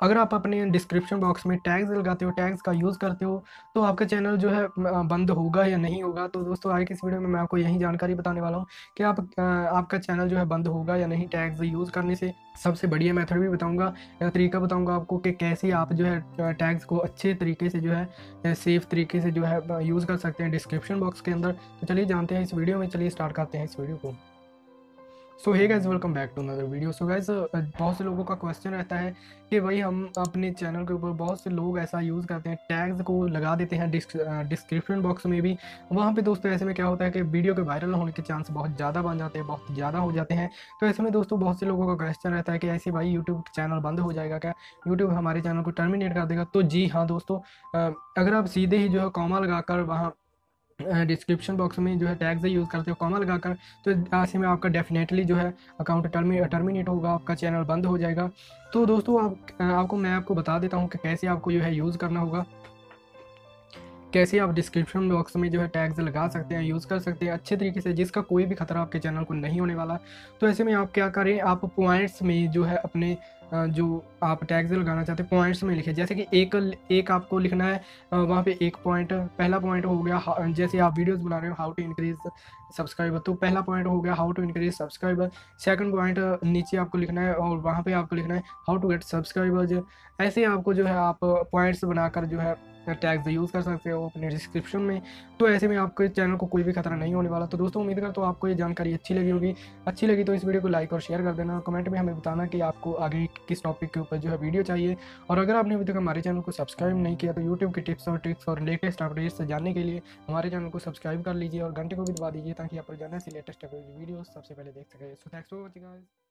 अगर आप अपने डिस्क्रिप्शन बॉक्स में टैग्स लगाते हो, टैग्स का यूज़ करते हो, तो आपका चैनल जो है बंद होगा या नहीं होगा। तो दोस्तों आज की इस वीडियो में मैं आपको यही जानकारी बताने वाला हूँ कि आपका चैनल जो है बंद होगा या नहीं टैग्स यूज़ करने से। सबसे बढ़िया मेथड भी बताऊँगा या तरीका बताऊँगा आपको कि कैसे आप जो है टैग्स को अच्छे तरीके से जो है सेफ़ तरीके से जो है यूज़ कर सकते हैं डिस्क्रिप्शन बॉक्स के अंदर। तो चलिए जानते हैं इस वीडियो में, चलिए स्टार्ट करते हैं इस वीडियो को। So hey guys, welcome back to another video. So guys, बहुत से लोगों का क्वेश्चन रहता है कि भाई हम अपने चैनल के ऊपर बहुत से लोग ऐसा यूज़ करते हैं, टैग्स को लगा देते हैं डिस्क्रिप्शन बॉक्स में भी। वहाँ पे दोस्तों ऐसे में क्या होता है कि वीडियो के वायरल होने के चांस बहुत ज़्यादा बन जाते हैं, बहुत ज़्यादा हो जाते हैं। तो ऐसे में दोस्तों बहुत से लोगों का क्वेश्चन रहता है कि ऐसे भाई यूट्यूब चैनल बंद हो जाएगा क्या, यूट्यूब हमारे चैनल को टर्मिनेट कर देगा। तो जी हाँ दोस्तों, अगर आप सीधे ही जो है कॉमा लगाकर वहाँ डिस्क्रिप्शन बॉक्स में जो है टैग से यूज़ करते हो कॉमा लगाकर, तो ऐसे में आपका डेफिनेटली जो है अकाउंट टर्मिनेट होगा, आपका चैनल बंद हो जाएगा। तो दोस्तों मैं आपको बता देता हूँ कि कैसे आपको जो है यूज़ करना होगा, कैसे आप डिस्क्रिप्शन बॉक्स में जो है टैग्स लगा सकते हैं, यूज़ कर सकते हैं अच्छे तरीके से, जिसका कोई भी खतरा आपके चैनल को नहीं होने वाला। तो ऐसे में आप क्या करें, आप पॉइंट्स में जो है अपने जो आप टैग्स लगाना चाहते हैं पॉइंट्स में लिखें। जैसे कि एक आपको लिखना है, वहाँ पे एक पॉइंट, पहला पॉइंट हो गया जैसे आप वीडियोस बना रहे हो हाउ टू इंक्रीज सब्सक्राइबर, तो पहला पॉइंट हो गया how to increase subscriber. Second point नीचे आपको लिखना है और वहाँ पे आपको लिखना है हाउ टू गेट सब्सक्राइबर्स। ऐसे आपको जो है आप पॉइंट्स बनाकर जो है टैग्स यूज़ कर सकते हो अपने डिस्क्रिप्शन में। तो ऐसे में आपके चैनल को कोई भी खतरा नहीं होने वाला। तो दोस्तों उम्मीद करता हूँ आपको ये जानकारी अच्छी लगी होगी। अच्छी लगी तो इस वीडियो को लाइक और शेयर कर देना, कमेंट में हमें बताना कि आपको आगे किस टॉपिक के ऊपर जो है वीडियो चाहिए। और अगर आपने अभी तक हमारे चैनल को सब्सक्राइब नहीं किया तो यूट्यूब की टिप्स और ट्रिक्स और लेटेस्ट अपडेट्स जानने के लिए हमारे चैनल को सब्सक्राइब कर लीजिए और घंटे को भी दबा दीजिए ताकि आप रोजाना से लेटेस्ट वीडियो सबसे पहले देख सकें। So thanks for watching guys.